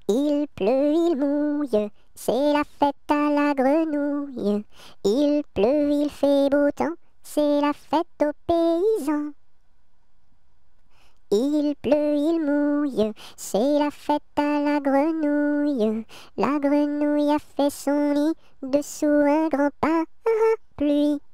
Il pleut, il mouille, c'est la fête à la grenouille. Il pleut, il fait beau temps, c'est la fête aux paysans. Il pleut, il mouille, c'est la fête à la grenouille. La grenouille a fait son nid dessous un grand parapluie.